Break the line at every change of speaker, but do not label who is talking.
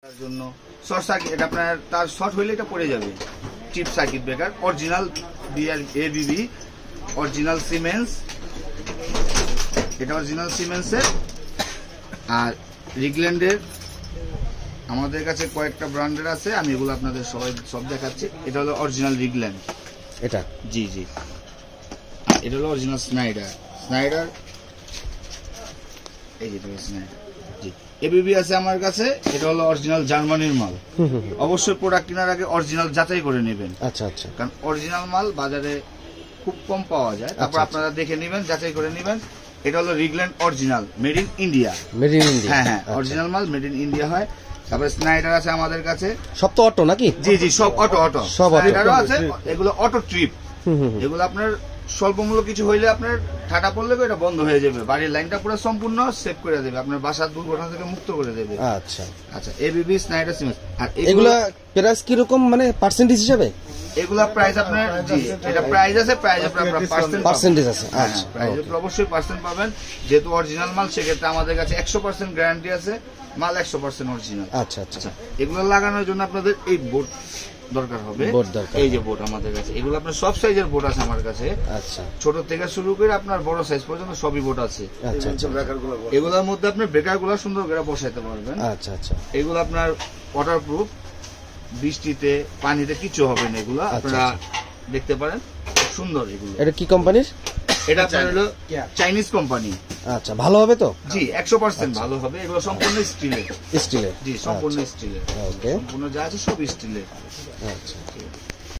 তার জন্য short circuit, এটা আপনার তার শর্ট হইলে এটা পড়ে যাবে। Chip circuit breaker original ABB, original Siemens, এটা অরিজিনাল সিমেন্সের। আর রিগল্যান্ডের আমাদের কাছে কয়েকটা ব্র্যান্ডের আছে, আমি এগুলো আপনাদের সব দেখাচ্ছি। এটা হলো অরিজিনাল রিগল্যান্ড,
এটা
জি জি। এটা হলো অরিজিনাল স্নাইডার, এই যে স্নাইডার, জি। এবিবি আছে আমার কাছে, এটা হলো অরিজিনাল জার্মানির মাল। অবশ্যই প্রোডাক্ট কেনার আগে অরিজিনাল যাচাই করে নেবেন।
আচ্ছা আচ্ছা,
কারণ অরিজিনাল মাল বাজারে খুব কম পাওয়া যায়, তারপর আপনারা দেখে নেবেন, যাচাই করে নেবেন। এটা হলো রিগল্যান্ড অরিজিনাল, মেড ইন ইন্ডিয়া। হ্যাঁ হ্যাঁ, অরিজিনাল মাল মেড ইন ইন্ডিয়া হয়। তারপরে স্নাইডার আছে আমাদের কাছে,
সব তো অটো নাকি?
জি জি, সব অটো
সব
স্নাইডারও আছে। এগুলো অটো ট্রিপ, এগুলো আপনার স্বল্প মূল্য কিছু হইলে আপনার ঠাটা পড়লে এটা বন্ধ হয়ে যাবে, বাড়ির লাইনটা পুরো সম্পূর্ণ সেভ করে দেবে, আপনার বাসার দুর্ঘটনা থেকে মুক্ত করে দেবে।
আচ্ছা
আচ্ছা, এবিবি স্নাইডার সিমেন্স। আর
এগুলা প্রাইস কি রকম, মানে পার্সেন্টেজ হিসাবে?
এগুলা প্রাইস আপনার, জি, এটা প্রাইস আছে, প্রাইস আপনার
পার্সেন্টেজ আছে। আচ্ছা,
প্রাইস অবশ্যই পার্সেন্ট পাবেন, যেহেতু অরিজিনাল মাল, সেক্ষেত্রে আমাদের কাছে 100% গ্যারান্টি আছে, মাল 100% অরিজিনাল।
আচ্ছা আচ্ছা,
এগুলো লাগানোর জন্য আপনাদের এই বোর্ড দরকার হবে, এই যে বোর্ড আমাদের কাছে, এগুলো আপনার সব সাইজের বোর্ড আছে আমার কাছে। আচ্ছা, ছোট থেকে শুরু করে আপনার বড় সাইজ পর্যন্ত সবই বোর্ড আছে।
আচ্ছা আচ্ছা,
এগুলোর মধ্যে আপনি ব্রেকার গুলো সুন্দর করে বসাইতে পারবেন।
আচ্ছা আচ্ছা,
এগুলো আপনার ওয়াটারপ্রুফ, বৃষ্টিতে পানিতে কিছু হবে না, এগুলো আপনারা দেখতে পারেন, সুন্দর। এগুলো
এটা কি কোম্পানির?
এটা আপনার হলো চাইনিজ কোম্পানি।
আচ্ছা, ভালো হবে তো?
জি, 100% ভালো হবে। এগুলো সম্পূর্ণ স্টিলের।
স্টিলের?
জি, সম্পূর্ণ স্টিলের।
ওকে,
সম্পূর্ণ যা আছে সব স্টিলের।
আচ্ছা।